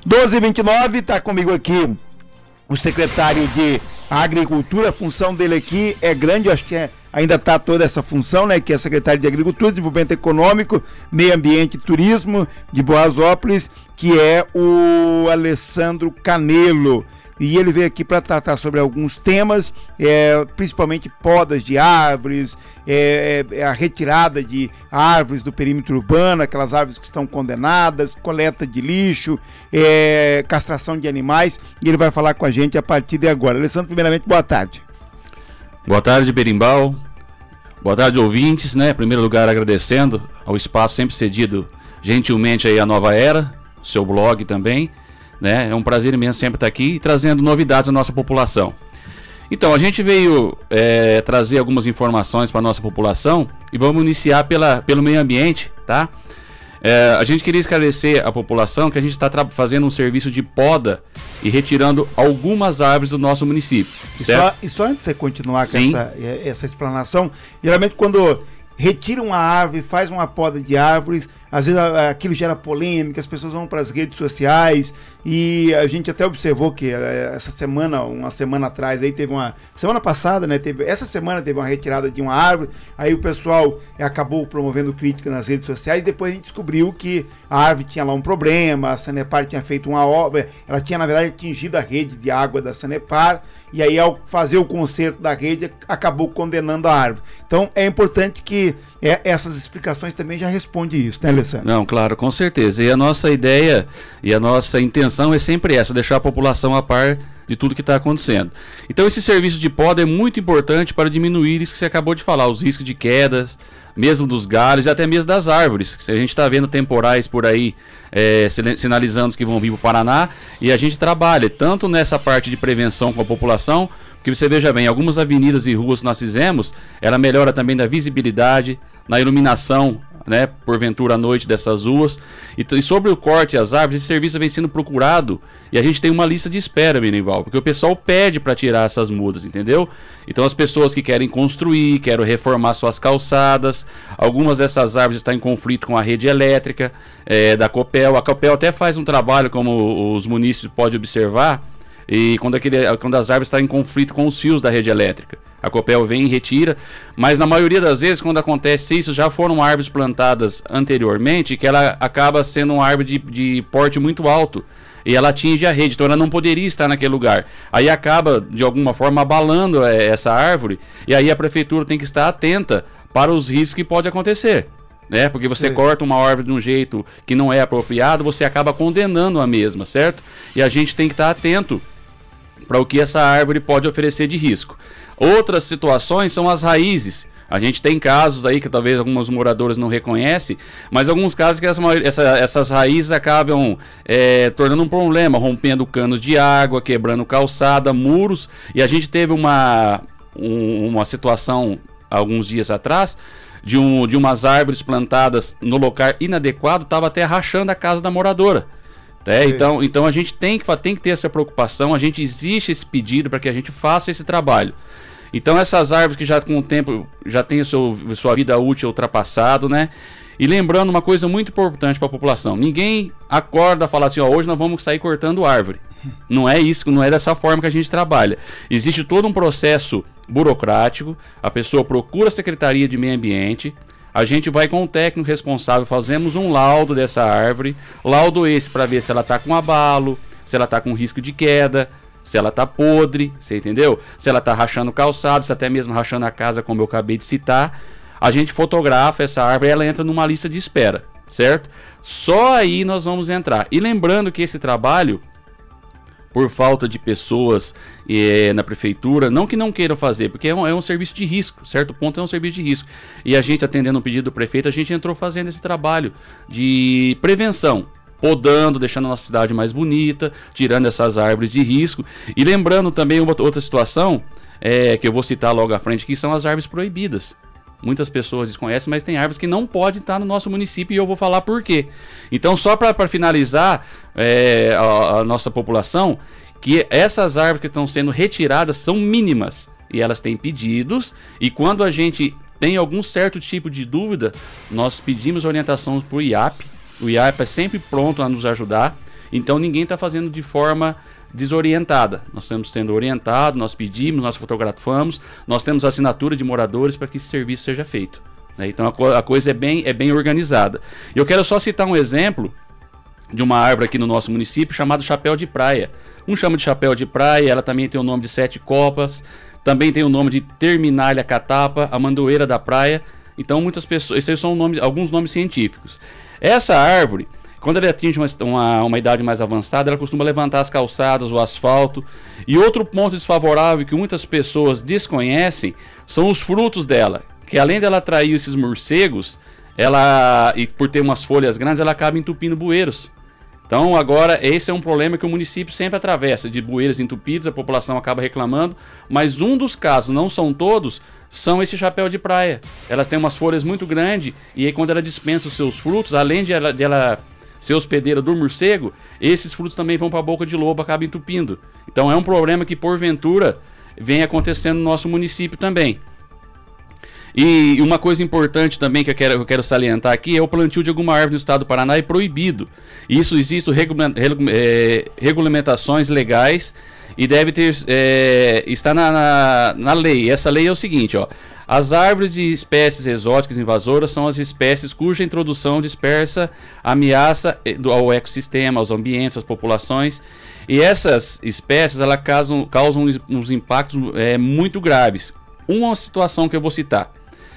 12h29, está comigo aqui o secretário de Agricultura. A função dele aqui é grande, eu acho que ainda está toda essa função, né? Que é secretário de Agricultura, Desenvolvimento Econômico, Meio Ambiente e Turismo de Boasópolis, que é o Alessandro Canelo. E ele veio aqui para tratar sobre alguns temas, principalmente podas de árvores, a retirada de árvores do perímetro urbano, aquelas árvores que estão condenadas, coleta de lixo, castração de animais, e ele vai falar com a gente a partir de agora. Alessandro, primeiramente, boa tarde. Boa tarde, Berimbau. Boa tarde, ouvintes, né? Em primeiro lugar, agradecendo ao espaço sempre cedido gentilmente aí à Nova Era, seu blog também. Né? É um prazer imenso sempre estar aqui trazendo novidades à nossa população. Então, a gente veio trazer algumas informações para a nossa população e vamos iniciar pelo meio ambiente, tá? A gente queria esclarecer à população que a gente está fazendo um serviço de poda e retirando algumas árvores do nosso município. E só antes de você continuar com essa explanação, geralmente quando retira uma árvore, faz uma poda de árvores, às vezes aquilo gera polêmica, as pessoas vão para as redes sociais, e a gente até observou que essa semana, uma semana atrás, aí teve semana passada, né, essa semana teve uma retirada de uma árvore, aí o pessoal acabou promovendo crítica nas redes sociais, e depois a gente descobriu que a árvore tinha lá um problema, a Sanepar tinha feito uma obra, ela tinha na verdade atingido a rede de água da Sanepar, e aí ao fazer o conserto da rede, acabou condenando a árvore. Então é importante que essas explicações também já respondem isso, né, Alessandro? Não, claro, com certeza. E a nossa ideia e a nossa intenção é sempre essa, deixar a população a par de tudo que está acontecendo. Então esse serviço de poda é muito importante para diminuir isso que você acabou de falar, os riscos de quedas, mesmo dos galhos e até mesmo das árvores. A gente está vendo temporais por aí sinalizando que vão vir para o Paraná, e a gente trabalha tanto nessa parte de prevenção com a população, porque você veja bem, algumas avenidas e ruas que nós fizemos, ela melhora também da visibilidade, na iluminação, né, porventura à noite dessas ruas. E sobre o corte e as árvores, esse serviço vem sendo procurado e a gente tem uma lista de espera, Benival, porque o pessoal pede para tirar essas mudas, entendeu? Então as pessoas que querem construir, querem reformar suas calçadas, algumas dessas árvores estão em conflito com a rede elétrica da Copel. A Copel até faz um trabalho, como os munícipes podem observar, e quando as árvores estão em conflito com os fios da rede elétrica, a Copel vem e retira, mas na maioria das vezes, quando acontece isso, já foram árvores plantadas anteriormente, que ela acaba sendo uma árvore de porte muito alto, e ela atinge a rede, então ela não poderia estar naquele lugar. Aí acaba, de alguma forma, abalando essa árvore, e aí a prefeitura tem que estar atenta para os riscos que pode acontecer. Porque você corta uma árvore de um jeito que não é apropriado, você acaba condenando a mesma, certo? E a gente tem que estar atento para o que essa árvore pode oferecer de risco. Outras situações são as raízes. A gente tem casos aí que talvez alguns moradores não reconhecem, mas alguns casos que essas raízes acabam tornando um problema, rompendo canos de água, quebrando calçada, muros. E a gente teve uma situação alguns dias atrás de umas árvores plantadas no local inadequado, estava até rachando a casa da moradora. Então a gente tem que ter essa preocupação, existe esse pedido para que a gente faça esse trabalho. Então essas árvores que já com o tempo já têm sua vida útil ultrapassado, né? E lembrando uma coisa muito importante para a população, ninguém acorda e fala assim, hoje nós vamos sair cortando árvore. Não é isso, não é dessa forma que a gente trabalha. Existe todo um processo burocrático, a pessoa procura a Secretaria de Meio Ambiente, a gente vai com o técnico responsável, fazemos um laudo dessa árvore, laudo esse para ver se ela está com abalo, se ela está com risco de queda, se ela está podre, você entendeu? Se ela está rachando calçado, se até mesmo rachando a casa, como eu acabei de citar. A gente fotografa essa árvore e ela entra numa lista de espera, certo? Só aí nós vamos entrar. E lembrando que esse trabalho, por falta de pessoas na prefeitura, não que não queiram fazer, porque é um serviço de risco, certo ponto é um serviço de risco. E a gente, atendendo o pedido do prefeito, a gente entrou fazendo esse trabalho de prevenção, podando, deixando a nossa cidade mais bonita, tirando essas árvores de risco. E lembrando também outra situação, que eu vou citar logo à frente, que são as árvores proibidas. Muitas pessoas desconhecem, mas tem árvores que não podem estar no nosso município, e eu vou falar por quê. Então, só para finalizar a nossa população, que essas árvores que estão sendo retiradas são mínimas, e elas têm pedidos, e quando a gente tem algum certo tipo de dúvida, nós pedimos orientação para o IAP. O IAP é sempre pronto a nos ajudar. Então ninguém está fazendo de forma desorientada. Nós estamos sendo orientados, nós pedimos, nós fotografamos, nós temos assinatura de moradores para que esse serviço seja feito, né? Então a coisa é bem organizada. Eu quero só citar um exemplo de uma árvore aqui no nosso município chamada chapéu de praia. Um chama de chapéu de praia, ela também tem o nome de sete copas, também tem o nome de terminalia catapa, a mandoeira da praia. Então muitas pessoas, esses são alguns nomes científicos. Essa árvore, quando ela atinge uma idade mais avançada, ela costuma levantar as calçadas, o asfalto. E outro ponto desfavorável que muitas pessoas desconhecem são os frutos dela, que além dela atrair esses morcegos, e por ter umas folhas grandes, ela acaba entupindo bueiros. Então agora esse é um problema que o município sempre atravessa, de bueiros entupidos, a população acaba reclamando, mas um dos casos, não são todos, são esse chapéu de praia. Elas têm umas folhas muito grandes e aí quando ela dispensa os seus frutos, além de ela ser hospedeira do morcego, esses frutos também vão para a boca de lobo, acaba entupindo. Então é um problema que porventura vem acontecendo no nosso município também. E uma coisa importante também que eu quero salientar aqui é o plantio de alguma árvore no estado do Paraná é proibido. Isso existe regulamentações legais e deve estar na lei. Essa lei é o seguinte, ó: as árvores de espécies exóticas invasoras são as espécies cuja introdução dispersa ameaça ao ecossistema, aos ambientes, às populações. E essas espécies elas causam uns impactos muito graves. Uma situação que eu vou citar.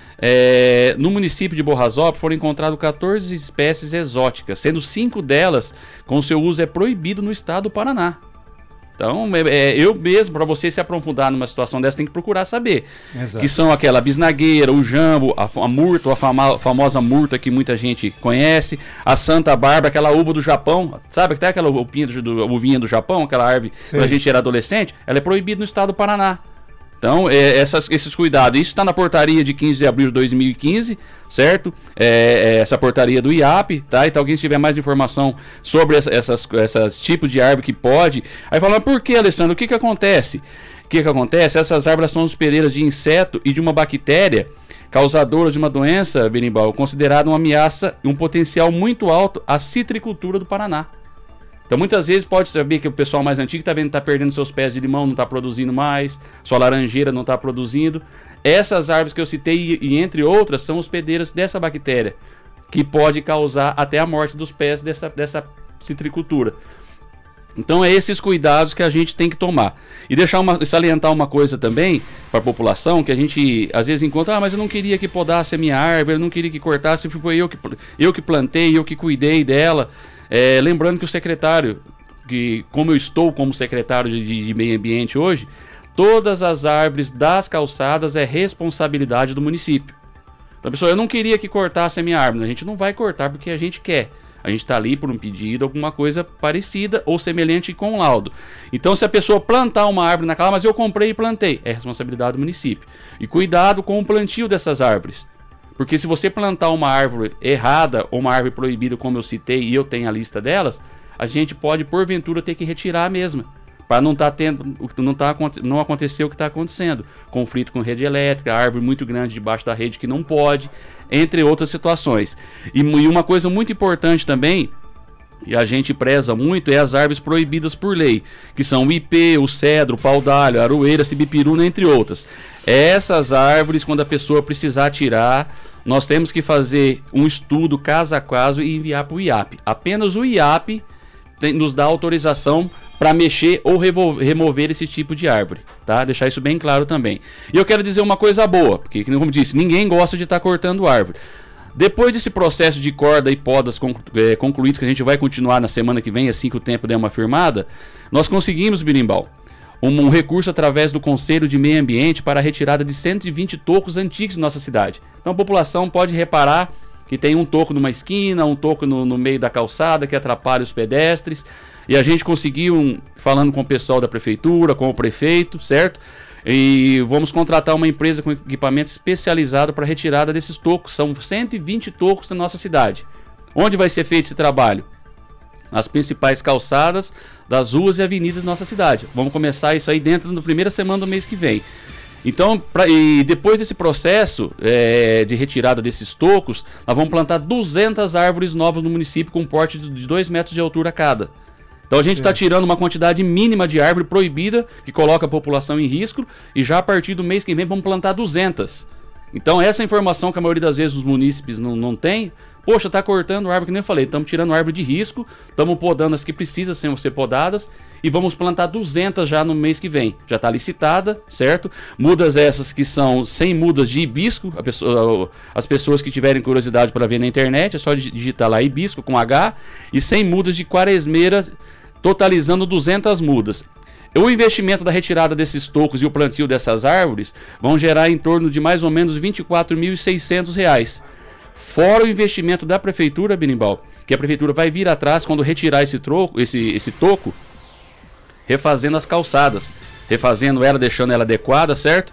No município de Borrasópolis foram encontradas 14 espécies exóticas, sendo 5 delas com seu uso proibido no estado do Paraná. Então, eu mesmo, para você se aprofundar numa situação dessa, tem que procurar saber. Exato. Que são aquela bisnagueira, o jambo, a murta, a famosa murta que muita gente conhece, a Santa Bárbara, aquela uva do Japão, sabe? Até aquela uvinha do Japão, aquela árvore, quando a gente era adolescente, ela é proibida no estado do Paraná. Então, esses cuidados, isso está na portaria de 15 de abril de 2015, certo? Essa portaria do IAP, tá? Então, alguém tiver mais informação sobre essas tipos de árvore que pode... Aí fala, mas por que, Alessandro? O que acontece? O que acontece? Essas árvores são hospedeiras de inseto e de uma bactéria causadora de uma doença, berimbau, considerada uma ameaça e um potencial muito alto à citricultura do Paraná. Então muitas vezes pode saber que o pessoal mais antigo está perdendo seus pés de limão, não está produzindo mais, sua laranjeira não está produzindo. Essas árvores que eu citei, e entre outras, são hospedeiras dessa bactéria, que pode causar até a morte dos pés dessa citricultura. Então é esses cuidados que a gente tem que tomar. E salientar uma coisa também para a população, que a gente às vezes encontra, mas eu não queria que podasse a minha árvore, eu não queria que cortasse, foi eu que plantei, eu que cuidei dela. Lembrando que o secretário, como eu estou como secretário de meio ambiente hoje, todas as árvores das calçadas é responsabilidade do município. Então, pessoal, eu não queria que cortasse a minha árvore, a gente não vai cortar porque a gente quer. A gente está ali por um pedido, alguma coisa parecida ou semelhante com laudo. Então, se a pessoa plantar uma árvore naquela, mas eu comprei e plantei, é responsabilidade do município. E cuidado com o plantio dessas árvores. Porque se você plantar uma árvore errada ou uma árvore proibida, como eu citei, e eu tenho a lista delas, a gente pode, porventura, ter que retirar a mesma. Para não acontecer o que está acontecendo. Conflito com rede elétrica, árvore muito grande debaixo da rede que não pode, entre outras situações. E uma coisa muito importante também, e a gente preza muito, é as árvores proibidas por lei, que são o ipê, o cedro, o pau-d'alho, a aroeira, a sibipiruna, entre outras. Essas árvores, quando a pessoa precisar tirar, nós temos que fazer um estudo caso a caso e enviar para o IAP. Apenas o IAP nos dá autorização para mexer ou remover esse tipo de árvore, tá? Deixar isso bem claro também. E eu quero dizer uma coisa boa, porque, como eu disse, ninguém gosta de estar cortando árvore. Depois desse processo de corda e podas concluídos, que a gente vai continuar na semana que vem, assim que o tempo der uma firmada, nós conseguimos, berimbau, um recurso através do Conselho de Meio Ambiente para a retirada de 120 tocos antigos de nossa cidade. Então a população pode reparar que tem um toco numa esquina, um toco no meio da calçada que atrapalha os pedestres. E a gente conseguiu, falando com o pessoal da prefeitura, com o prefeito, certo? E vamos contratar uma empresa com equipamento especializado para a retirada desses tocos. São 120 tocos na nossa cidade. Onde vai ser feito esse trabalho? Nas principais calçadas das ruas e avenidas da nossa cidade. Vamos começar isso aí dentro da primeira semana do mês que vem. Então, e depois desse processo de retirada desses tocos, nós vamos plantar 200 árvores novas no município com porte de 2 metros de altura cada. Então a gente está tirando uma quantidade mínima de árvore proibida, que coloca a população em risco, e já a partir do mês que vem vamos plantar 200. Então essa informação que a maioria das vezes os munícipes não tem, poxa, está cortando árvore, que nem eu falei, estamos tirando árvore de risco, estamos podando as que precisam ser podadas, e vamos plantar 200 já no mês que vem. Já está licitada, certo? Mudas essas que são 100 mudas de hibisco, as pessoas que tiverem curiosidade para ver na internet, é só digitar lá hibisco com H, e 100 mudas de quaresmeira, totalizando 200 mudas. O investimento da retirada desses tocos e o plantio dessas árvores vão gerar em torno de mais ou menos R$ 24.600. Fora o investimento da prefeitura, Benimbal, que a prefeitura vai vir atrás quando retirar esse toco, refazendo as calçadas, refazendo ela, deixando ela adequada, certo?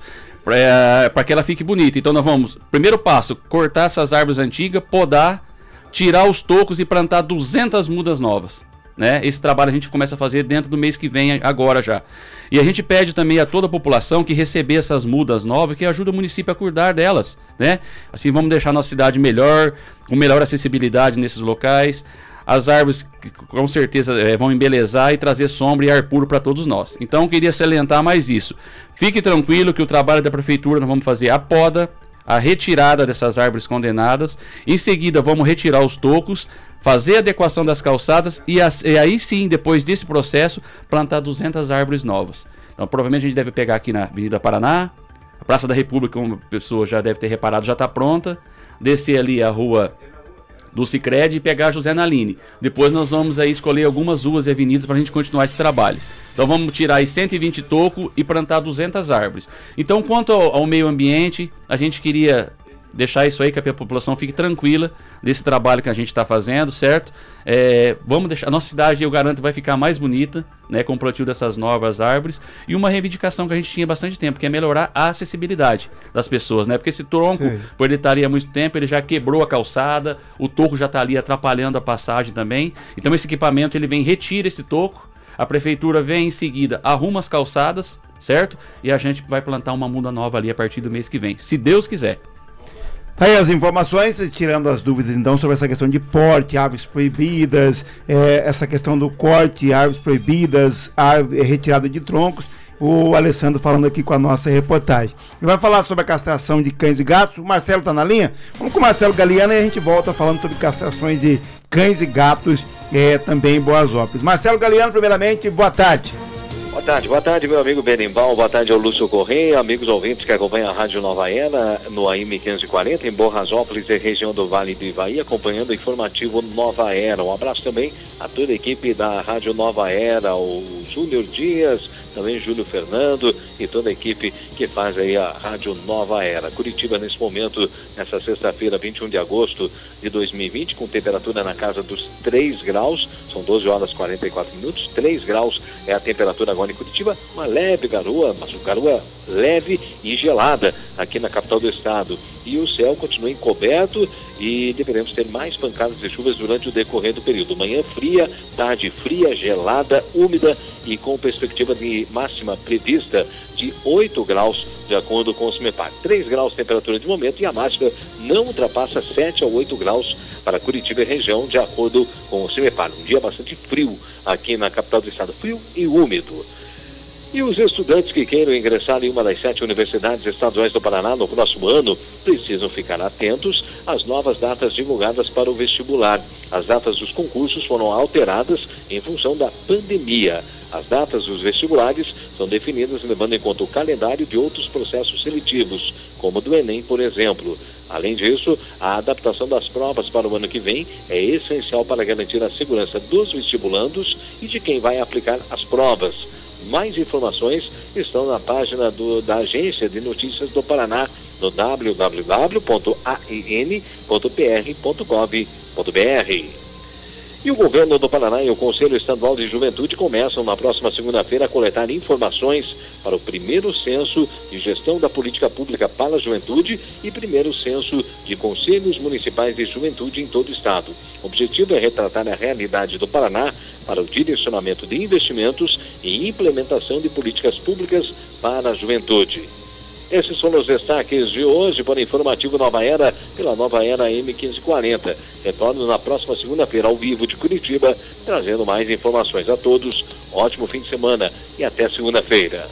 Para que ela fique bonita. Então nós vamos, primeiro passo, cortar essas árvores antigas, podar, tirar os tocos e plantar 200 mudas novas. Né? Esse trabalho a gente começa a fazer dentro do mês que vem, agora já. E a gente pede também a toda a população que receber essas mudas novas, que ajuda o município a cuidar delas, né? Assim vamos deixar a nossa cidade melhor, com melhor acessibilidade nesses locais. As árvores com certeza vão embelezar e trazer sombra e ar puro para todos nós. Então eu queria salientar mais isso. Fique tranquilo que o trabalho da prefeitura nós vamos fazer a poda, a retirada dessas árvores condenadas. Em seguida vamos retirar os tocos, fazer a adequação das calçadas e aí sim, depois desse processo, plantar 200 árvores novas. Então provavelmente a gente deve pegar aqui na Avenida Paraná, a Praça da República, como a pessoa já deve ter reparado, já está pronta. Descer ali a rua do Sicredi e pegar a José Naline. Depois nós vamos aí escolher algumas ruas e avenidas para a gente continuar esse trabalho. Então vamos tirar aí 120 tocos e plantar 200 árvores. Então quanto ao meio ambiente, a gente queria deixar isso aí, que a população fique tranquila desse trabalho que a gente está fazendo, certo? Vamos deixar, a nossa cidade, eu garanto, vai ficar mais bonita, né, com o plantio dessas novas árvores. E uma reivindicação que a gente tinha bastante tempo, que é melhorar a acessibilidade das pessoas, né? Porque esse tronco, por ele estar ali há muito tempo, ele já quebrou a calçada, o toco já está ali atrapalhando a passagem também. Então esse equipamento, ele vem, retira esse toco, a prefeitura vem em seguida, arruma as calçadas, certo? E a gente vai plantar uma muda nova ali a partir do mês que vem, se Deus quiser. Aí as informações, tirando as dúvidas então sobre essa questão de porte, árvores proibidas, essa questão do corte, árvores proibidas, retirada de troncos, o Alessandro falando aqui com a nossa reportagem. Ele vai falar sobre a castração de cães e gatos. O Marcelo está na linha? Vamos com o Marcelo Galiano e a gente volta falando sobre castrações de cães e gatos também em Boasópolis. Marcelo Galiano, primeiramente, boa tarde. Boa tarde, meu amigo Benimbal, boa tarde ao Lúcio Correia, amigos ouvintes que acompanham a Rádio Nova Era no AM 540 em Boasópolis e região do Vale do Ivaí, acompanhando o informativo Nova Era. Um abraço também a toda a equipe da Rádio Nova Era, o Júnior Dias, também Júlio Fernando e toda a equipe que faz aí a Rádio Nova Era. Curitiba nesse momento, nessa sexta-feira, 21 de agosto de 2020, com temperatura na casa dos 3 graus, são 12 horas e 44 minutos, 3 graus é a temperatura agora em Curitiba, uma leve garoa, mas uma garoa leve e gelada aqui na capital do estado. E o céu continua encoberto e deveremos ter mais pancadas de chuvas durante o decorrer do período. Manhã fria, tarde fria, gelada, úmida e com perspectiva de máxima prevista de 8 graus, de acordo com o CIMEPAR. 3 graus temperatura de momento e a máxima não ultrapassa 7 a 8 graus para Curitiba e região, de acordo com o CIMEPAR. Um dia bastante frio aqui na capital do estado, frio e úmido. E os estudantes que queiram ingressar em uma das 7 universidades estaduais do Paraná no próximo ano precisam ficar atentos às novas datas divulgadas para o vestibular. As datas dos concursos foram alteradas em função da pandemia. As datas dos vestibulares são definidas levando em conta o calendário de outros processos seletivos, como o do Enem, por exemplo. Além disso, a adaptação das provas para o ano que vem é essencial para garantir a segurança dos vestibulandos e de quem vai aplicar as provas. Mais informações estão na página da Agência de Notícias do Paraná, no www.aen.pr.gov.br. E o governo do Paraná e o Conselho Estadual de Juventude começam na próxima segunda-feira a coletar informações para o primeiro censo de gestão da política pública para a juventude e primeiro censo de conselhos municipais de juventude em todo o estado. O objetivo é retratar a realidade do Paraná para o direcionamento de investimentos e implementação de políticas públicas para a juventude. Esses foram os destaques de hoje para o Informativo Nova Era, pela Nova Era M1540. Retorno na próxima segunda-feira ao vivo de Curitiba, trazendo mais informações a todos. Ótimo fim de semana e até segunda-feira.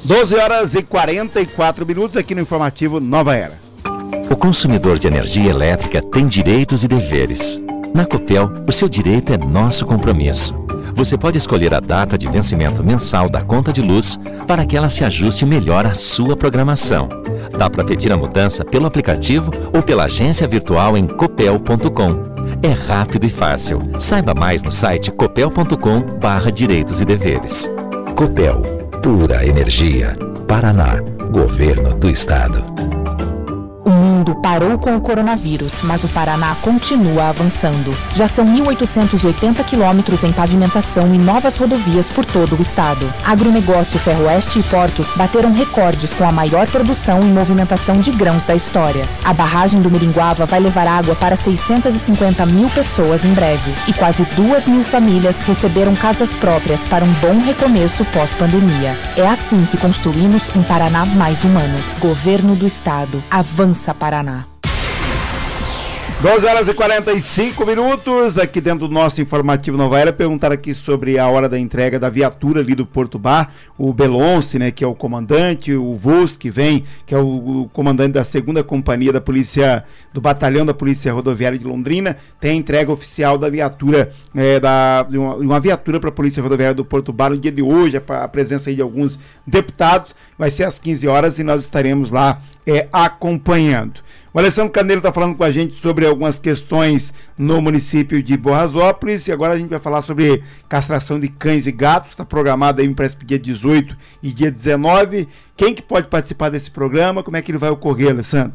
12h44 aqui no Informativo Nova Era. O consumidor de energia elétrica tem direitos e deveres. Na Copel, o seu direito é nosso compromisso. Você pode escolher a data de vencimento mensal da conta de luz para que ela se ajuste melhor à sua programação. Dá para pedir a mudança pelo aplicativo ou pela agência virtual em copel.com. É rápido e fácil. Saiba mais no site copel.com/direitos e deveres. Copel, pura energia. Paraná, Governo do Estado. O mundo parou com o coronavírus, mas o Paraná continua avançando. Já são 1.880 quilômetros em pavimentação e novas rodovias por todo o estado. Agronegócio, Ferroeste e Portos bateram recordes com a maior produção e movimentação de grãos da história. A barragem do Miringuava vai levar água para 650 mil pessoas em breve. E quase 2.000 famílias receberam casas próprias para um bom recomeço pós-pandemia. É assim que construímos um Paraná mais humano. Governo do Estado. Avança Paraná. 12h45 aqui dentro do nosso Informativo Nova Era. Perguntaram aqui sobre a hora da entrega da viatura ali do Porto Bar, o Belonce, né, que é o comandante, o Vos, que vem, que é o comandante da 2ª companhia da polícia, do batalhão da Polícia Rodoviária de Londrina, tem a entrega oficial da viatura, uma viatura para a Polícia Rodoviária do Porto Bar no dia de hoje, a presença aí de alguns deputados, vai ser às 15 horas e nós estaremos lá acompanhando. O Alessandro Carneiro está falando com a gente sobre algumas questões no município de Borrasópolis, e agora a gente vai falar sobre castração de cães e gatos. Está programado aí, me parece, dia 18 e dia 19. Quem que pode participar desse programa? Como é que ele vai ocorrer, Alessandro?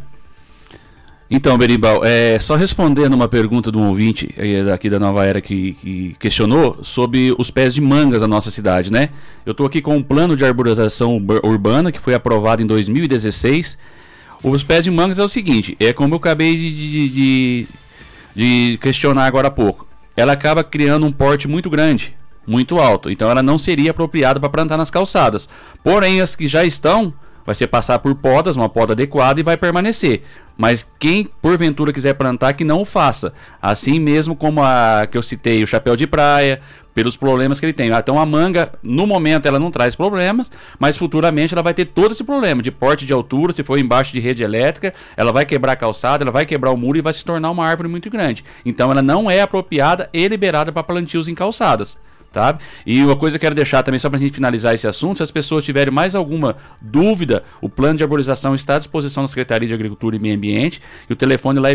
Então, Berimbau, só respondendo uma pergunta de um ouvinte aqui da Nova Era que questionou sobre os pés de mangas da nossa cidade, né? Eu estou aqui com um plano de arborização urbana que foi aprovado em 2016. Os pés de mangas é o seguinte, como eu acabei de questionar agora há pouco, ela acaba criando um porte muito grande, muito alto, então ela não seria apropriada para plantar nas calçadas. Porém, as que já estão, vai ser passar por podas, uma poda adequada e vai permanecer. Mas quem porventura quiser plantar, que não o faça. Assim mesmo como a que eu citei, o chapéu de praia, pelos problemas que ele tem. Então a manga, no momento, ela não traz problemas, mas futuramente ela vai ter todo esse problema de porte de altura. Se for embaixo de rede elétrica, ela vai quebrar a calçada, ela vai quebrar o muro e vai se tornar uma árvore muito grande. Então ela não é apropriada e liberada para plantios em calçadas. Tá? E uma coisa que eu quero deixar também, só para a gente finalizar esse assunto, se as pessoas tiverem mais alguma dúvida, o plano de arborização está à disposição da Secretaria de Agricultura e Meio Ambiente, e o telefone lá é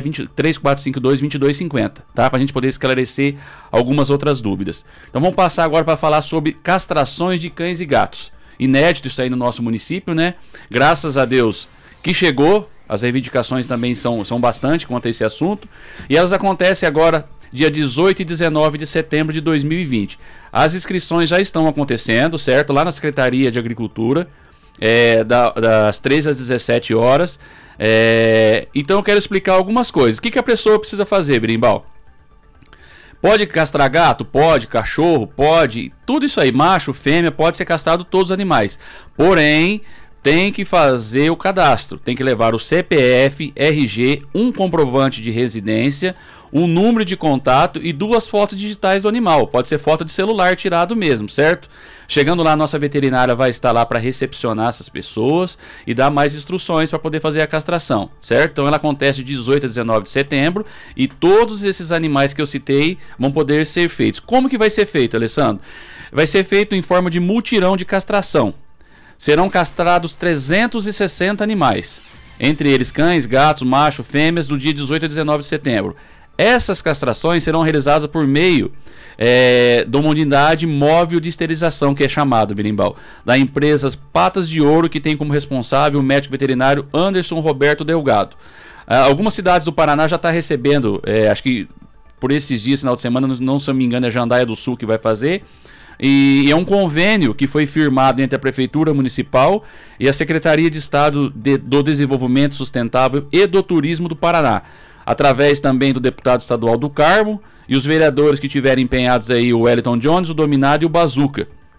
3452-2250, tá? Para a gente poder esclarecer algumas outras dúvidas. Então vamos passar agora para falar sobre castrações de cães e gatos. Inédito isso aí no nosso município, né? Graças a Deus que chegou, as reivindicações também são bastante quanto a esse assunto, e elas acontecem agora dia 18 e 19 de setembro de 2020. As inscrições já estão acontecendo, certo? Lá na Secretaria de Agricultura, das 13 às 17 horas. Então eu quero explicar algumas coisas. O que a pessoa precisa fazer, Berimbau? Pode castrar gato? Pode. Cachorro? Pode. Tudo isso aí, macho, fêmea, pode ser castrado todos os animais. Porém, tem que fazer o cadastro. Tem que levar o CPF, RG, um comprovante de residência, um número de contato e 2 fotos digitais do animal. Pode ser foto de celular tirado mesmo, certo? Chegando lá, a nossa veterinária vai estar lá para recepcionar essas pessoas e dar mais instruções para poder fazer a castração, certo? Então ela acontece de 18 a 19 de setembro e todos esses animais que eu citei vão poder ser feitos. Como que vai ser feito, Alessandro? Vai ser feito em forma de mutirão de castração. Serão castrados 360 animais, entre eles cães, gatos, machos, fêmeas, do dia 18 a 19 de setembro. Essas castrações serão realizadas por meio de uma unidade móvel de esterilização, que é chamado, Berimbau, da empresa Patas de Ouro, que tem como responsável o médico veterinário Anderson Roberto Delgado. Algumas cidades do Paraná já estão recebendo, acho que por esses dias, final de semana, não se eu me engano, é Jandaia do Sul que vai fazer. E é um convênio que foi firmado entre a Prefeitura Municipal e a Secretaria de Estado do Desenvolvimento Sustentável e do Turismo do Paraná, através também do deputado estadual do Carmo e os vereadores que tiverem empenhados aí, o Wellington Jones, o Dominado e o Bazuca.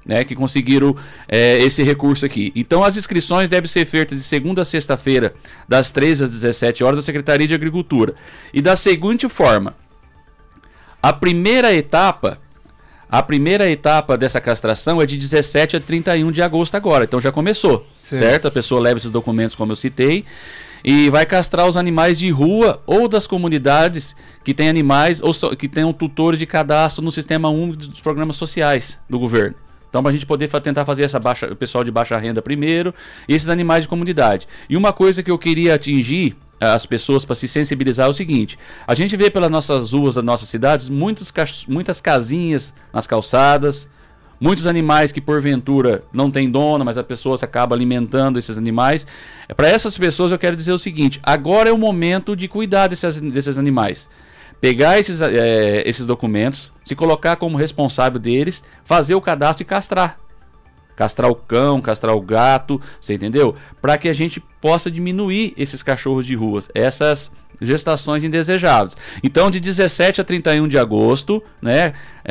né, que conseguiram esse recurso aqui. Então as inscrições devem ser feitas de segunda a sexta-feira, das 13 às 17 horas, da Secretaria de Agricultura. E da seguinte forma: a primeira etapa dessa castração é de 17 a 31 de agosto agora, então já começou, certo? A pessoa leva esses documentos, como eu citei, e vai castrar os animais de rua ou das comunidades que têm animais ou que tenham tutores de cadastro no Sistema Único dos Programas Sociais do governo. Então, para a gente poder tentar fazer o pessoal de baixa renda primeiro, e esses animais de comunidade. E uma coisa que eu queria atingir as pessoas para se sensibilizar é o seguinte: a gente vê pelas nossas ruas das nossas cidades muitas casinhas nas calçadas, muitos animais que porventura não tem dono, mas a pessoa se acaba alimentando esses animais. Para essas pessoas eu quero dizer o seguinte: agora é o momento de cuidar desses animais. Pegar esses documentos, se colocar como responsável deles, fazer o cadastro e castrar. Castrar o cão, castrar o gato, você entendeu? Para que a gente possa diminuir esses cachorros de ruas, essas gestações indesejáveis. Então, de 17 a 31 de agosto, né,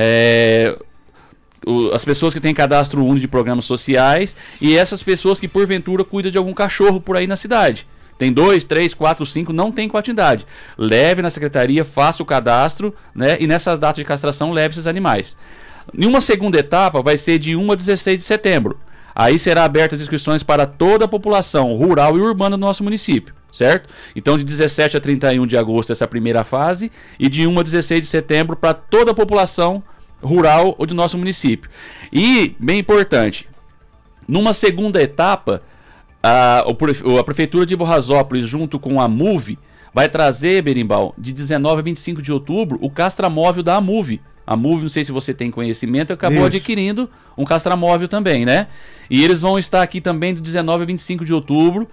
as pessoas que têm cadastro único de programas sociais e essas pessoas que porventura cuidam de algum cachorro por aí na cidade. Tem 2, 3, 4, 5, não tem quantidade. Leve na secretaria, faça o cadastro, né, e nessas datas de castração leve esses animais. Em uma segunda etapa vai ser de 1 a 16 de setembro. Aí será abertas as inscrições para toda a população rural e urbana do nosso município, certo? Então de 17 a 31 de agosto essa primeira fase e de 1 a 16 de setembro para toda a população rural ou do nosso município. E, bem importante, numa segunda etapa, a Prefeitura de Borrasópolis, junto com a AMUV, vai trazer, Berimbau, de 19 a 25 de outubro, o castramóvel da AMUV. A AMUV, não sei se você tem conhecimento, acabou adquirindo um castramóvel também, né? E eles vão estar aqui também de 19 a 25 de outubro.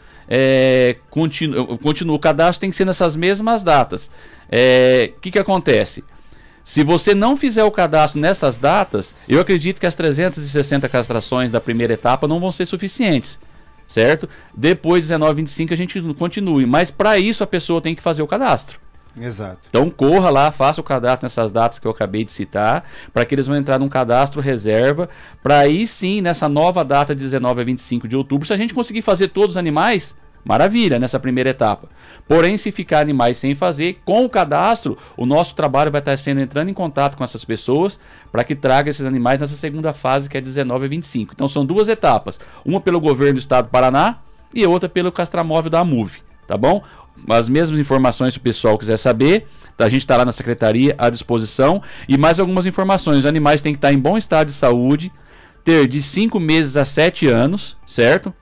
O cadastro tem que ser nessas mesmas datas. Que acontece? Se você não fizer o cadastro nessas datas, eu acredito que as 360 castrações da primeira etapa não vão ser suficientes, certo? Depois, 19 a 25, a gente continue. Mas para isso a pessoa tem que fazer o cadastro. Exato. Então corra lá, faça o cadastro nessas datas que eu acabei de citar, para que eles vão entrar num cadastro reserva, para aí sim, nessa nova data de 19 a 25 de outubro, se a gente conseguir fazer todos os animais, maravilha, nessa primeira etapa. Porém, se ficar animais sem fazer, com o cadastro, o nosso trabalho vai estar entrando em contato com essas pessoas para que traga esses animais nessa segunda fase, que é 19 a 25. Então são duas etapas, uma pelo governo do estado do Paraná e outra pelo castramóvel da AMUV, tá bom? As mesmas informações, se o pessoal quiser saber, a gente está lá na secretaria à disposição. E mais algumas informações: os animais têm que estar em bom estado de saúde, ter de 5 meses a 7 anos, certo?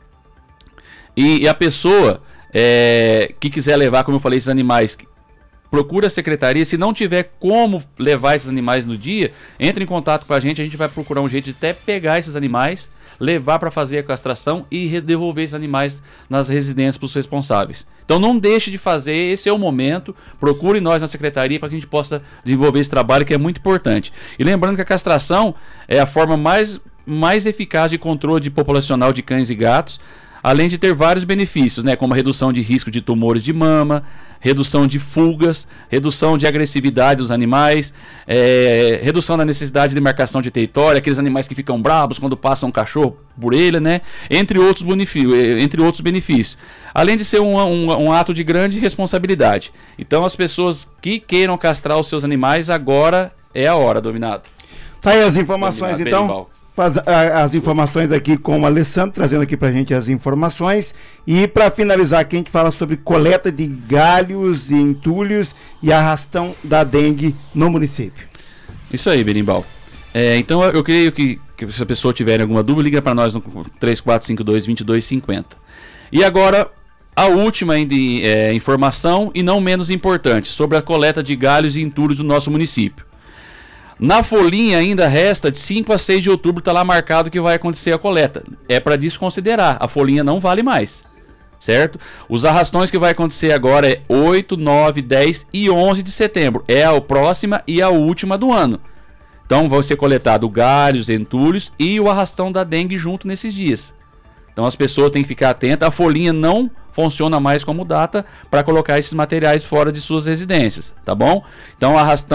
E a pessoa que quiser levar, como eu falei, esses animais, procura a secretaria. Se não tiver como levar esses animais no dia, entre em contato com a gente vai procurar um jeito de até pegar esses animais, levar para fazer a castração e devolver esses animais nas residências para os responsáveis. Então não deixe de fazer, esse é o momento. Procure nós na secretaria para que a gente possa desenvolver esse trabalho, que é muito importante. E lembrando que a castração é a forma mais eficaz de controle populacional de cães e gatos, além de ter vários benefícios, né, como a redução de risco de tumores de mama, redução de fugas, redução de agressividade dos animais, redução da necessidade de demarcação de território, aqueles animais que ficam bravos quando passa um cachorro por ele, né, entre outros benefícios. Além de ser um ato de grande responsabilidade. Então as pessoas que queiram castrar os seus animais, agora é a hora, Dominado. Tá aí as informações, então. As informações aqui com o Alessandro, trazendo aqui pra gente as informações. E para finalizar aqui, a gente fala sobre coleta de galhos e entulhos e arrastão da dengue no município. Isso aí, Berimbau. Então eu creio que se a pessoa tiver alguma dúvida, liga para nós no 3452-2250. E agora, a última informação, e não menos importante, sobre a coleta de galhos e entulhos do nosso município. Na folhinha ainda resta de 5 a 6 de outubro, está lá marcado que vai acontecer a coleta. É para desconsiderar, a folhinha não vale mais, certo? Os arrastões que vai acontecer agora é 8, 9, 10 e 11 de setembro. É a próxima e a última do ano. Então vai ser coletado galhos, entulhos e o arrastão da dengue junto nesses dias. Então as pessoas têm que ficar atentas, a folhinha não funciona mais como data para colocar esses materiais fora de suas residências, tá bom? Então o arrastão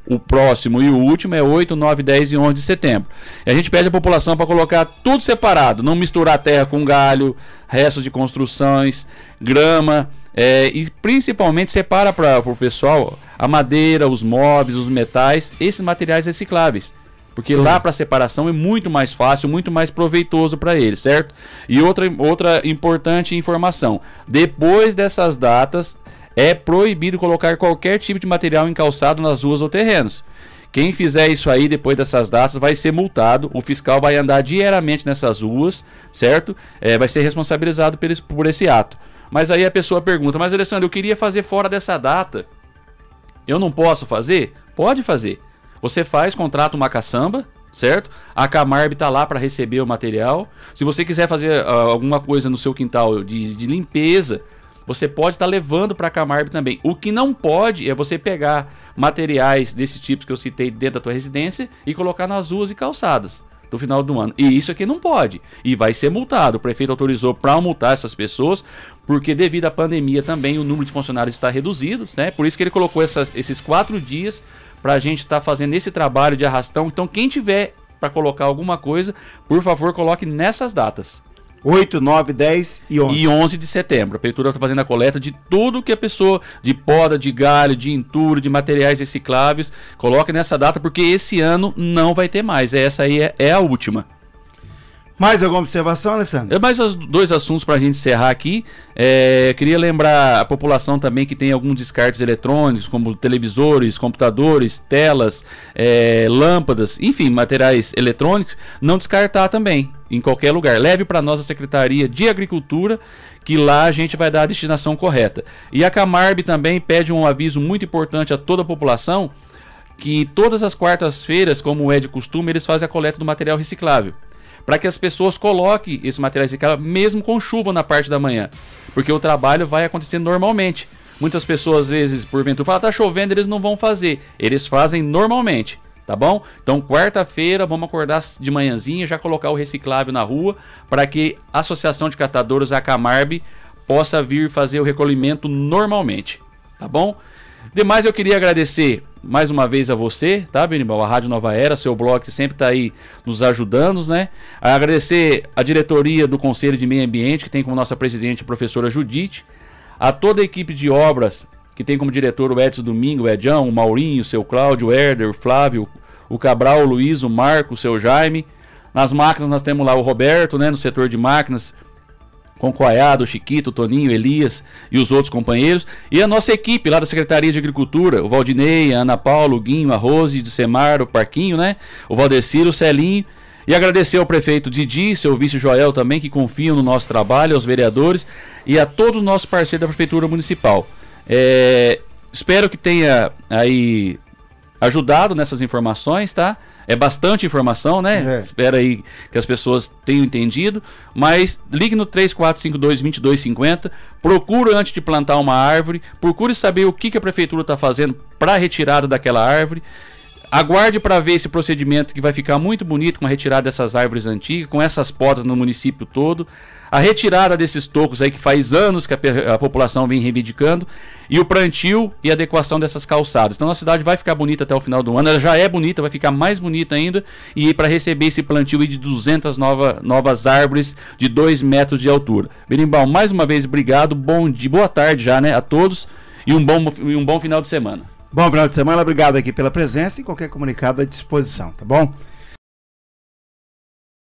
O próximo e o último é 8, 9, 10 e 11 de setembro. E a gente pede à população para colocar tudo separado, não misturar terra com galho, restos de construções, grama, e principalmente separa para o pessoal a madeira, os móveis, os metais, esses materiais recicláveis. Porque lá para separação é muito mais fácil, muito mais proveitoso para eles, certo? E outra importante informação, depois dessas datas é proibido colocar qualquer tipo de material em calçado nas ruas ou terrenos. Quem fizer isso aí depois dessas datas vai ser multado, o fiscal vai andar diariamente nessas ruas, certo? Vai ser responsabilizado por esse ato. Mas aí a pessoa pergunta, mas Alessandro, eu queria fazer fora dessa data, eu não posso fazer? Pode fazer. Você faz, contrata uma caçamba, certo? A Camarb está lá para receber o material. Se você quiser fazer alguma coisa no seu quintal de limpeza, você pode estar levando para a Camarb também. O que não pode é você pegar materiais desse tipo que eu citei dentro da tua residência e colocar nas ruas e calçadas do final do ano. E isso aqui não pode. E vai ser multado. O prefeito autorizou para multar essas pessoas, porque devido à pandemia também o número de funcionários está reduzido, né? Por isso que ele colocou esses 4 dias para a gente estar fazendo esse trabalho de arrastão. Então quem tiver para colocar alguma coisa, por favor, coloque nessas datas. 8, 9, 10 e 11. E 11 de setembro. A prefeitura está fazendo a coleta de tudo que a pessoa, de poda, de galho, de entulho, de materiais recicláveis, coloque nessa data, porque esse ano não vai ter mais. Essa aí é a última. Mais alguma observação, Alessandro? Mais 2 assuntos para a gente encerrar aqui. Queria lembrar a população também que tem alguns descartes eletrônicos, como televisores, computadores, telas, lâmpadas, enfim, materiais eletrônicos, não descartar também, em qualquer lugar. Leve para a nossa Secretaria de Agricultura, que lá a gente vai dar a destinação correta. E a Camarb também pede um aviso muito importante a toda a população, que todas as quartas-feiras, como é de costume, eles fazem a coleta do material reciclável, para que as pessoas coloquem esse material reciclável mesmo com chuva na parte da manhã, porque o trabalho vai acontecendo normalmente. Muitas pessoas às vezes porventura falam, tá chovendo, eles não vão fazer. Eles fazem normalmente, tá bom? Então quarta-feira vamos acordar de manhãzinha, já colocar o reciclável na rua, para que a Associação de Catadores, a Camarb, possa vir fazer o recolhimento normalmente, tá bom? Demais, eu queria agradecer mais uma vez a você, tá, Benimbal? A Rádio Nova Era, seu blog que sempre está aí nos ajudando, né? Agradecer a diretoria do Conselho de Meio Ambiente, que tem como nossa presidente a professora Judite, a toda a equipe de obras, que tem como diretor o Edson Domingo, o Edião, o Maurinho, o seu Cláudio, o Herder, o Flávio, o Cabral, o Luiz, o Marco, o seu Jaime. Nas máquinas nós temos lá o Roberto, né, no setor de máquinas, com o Coaiado, o Chiquito, o Toninho, Elias e os outros companheiros. E a nossa equipe lá da Secretaria de Agricultura, o Valdinei, a Ana Paula, o Guinho, a Rose, o Semar, o Parquinho, né? O Valdecir, o Celinho. E agradecer ao prefeito Didi, seu vice Joel também, que confiam no nosso trabalho, aos vereadores e a todos os nossos parceiros da Prefeitura Municipal. Espero que tenha aí ajudado nessas informações, tá? É bastante informação, né? Espero aí que as pessoas tenham entendido. Mas ligue no 3452-2250. Procure antes de plantar uma árvore. Procure saber o que a prefeitura está fazendo para a retirada daquela árvore. Aguarde para ver esse procedimento que vai ficar muito bonito com a retirada dessas árvores antigas, com essas podas no município todo. A retirada desses tocos aí que faz anos que a população vem reivindicando. E o plantio e adequação dessas calçadas. Então a cidade vai ficar bonita até o final do ano. Ela já é bonita, vai ficar mais bonita ainda. E para receber esse plantio aí de 200 novas árvores de 2 metros de altura. Berimbau, mais uma vez, obrigado. Bom dia, boa tarde já, né, a todos. E um bom final de semana. Bom final de semana, obrigado aqui pela presença e qualquer comunicado à disposição, tá bom?